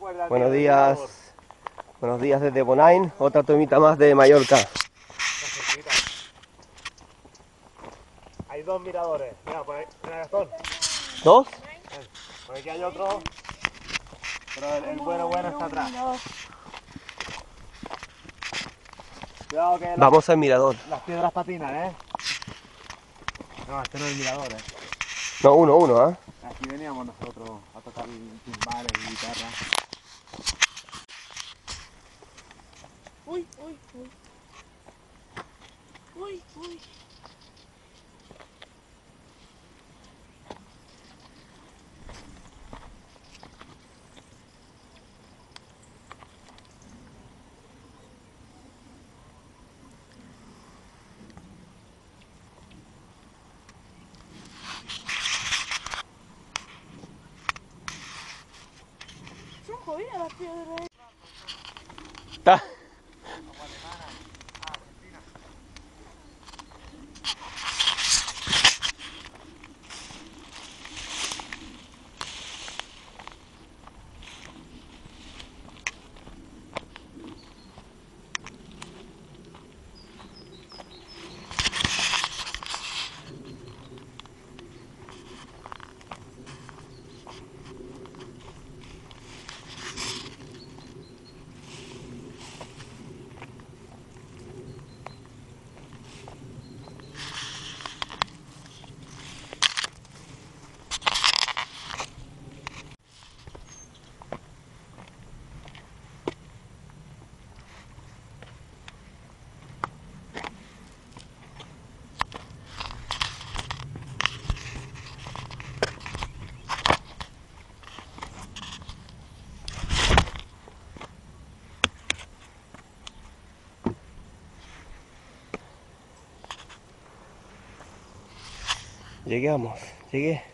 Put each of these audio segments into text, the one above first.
Buenos días. Buenos días desde Bonay, otra tomita más de Mallorca. Hay dos miradores. Mira, por ahí, mira, Gastón. ¿Dos? Por aquí hay otro. Pero el bueno está atrás. Cuidado que Vamos al mirador. las piedras patinan, ¿eh? No, este no es el mirador, ¿eh? No, uno, ¿eh? Aquí veníamos nosotros a tocar timbales y guitarra. Uy, uy, uy. Uy, uy. Son jodidas las piedras. Está. Llegué.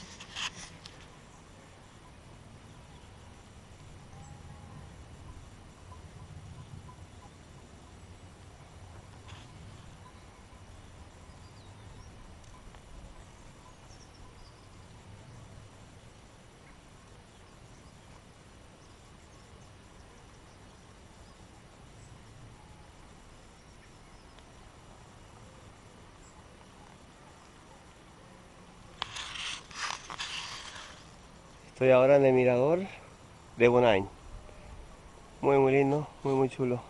Estoy ahora en el mirador de Bonay. Muy lindo, muy chulo.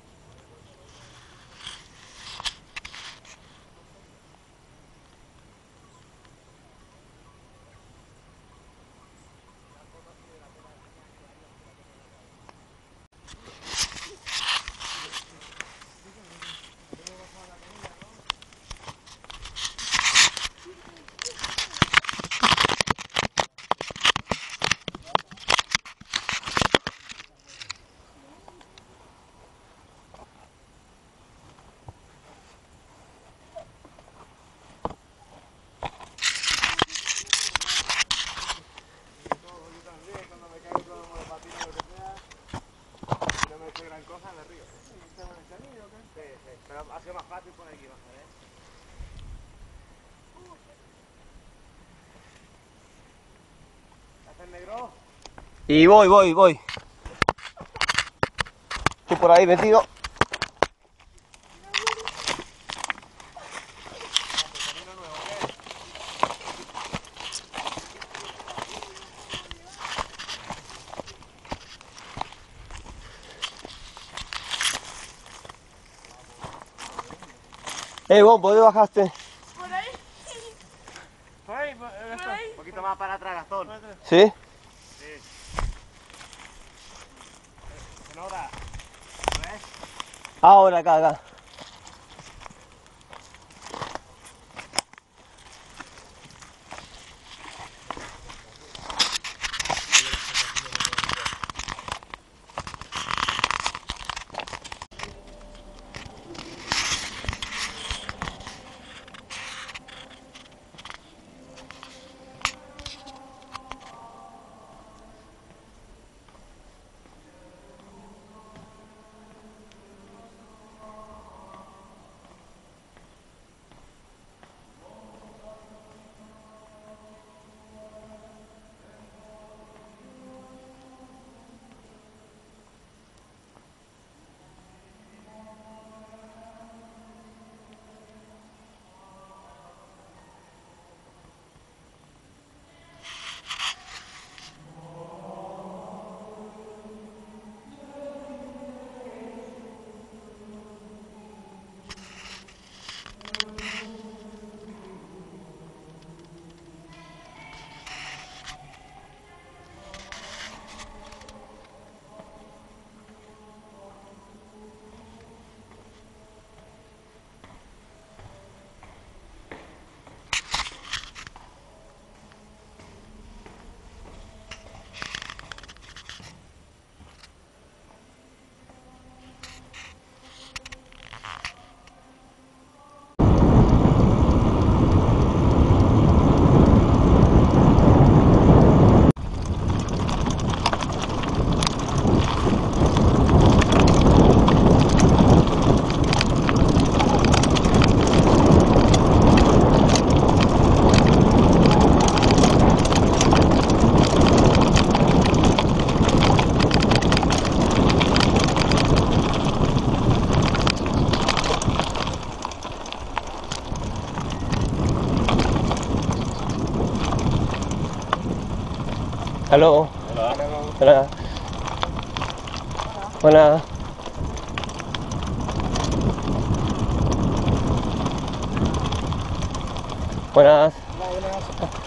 Gran cosa en el río. Sí, pero ha sido más fácil por aquí, bajar, ¿eh? ¿Haces negro? Y voy. Estoy por ahí metido. Vos, ¿por dónde bajaste? Por ahí. Por ahí, Gastón. Un poquito más para atrás, Gastón. ¿Sí? Sí. Se nota. ¿Ves? Ahora, acá. Aló. Hola. Hola. Hola. Buenas. Hola, buenas.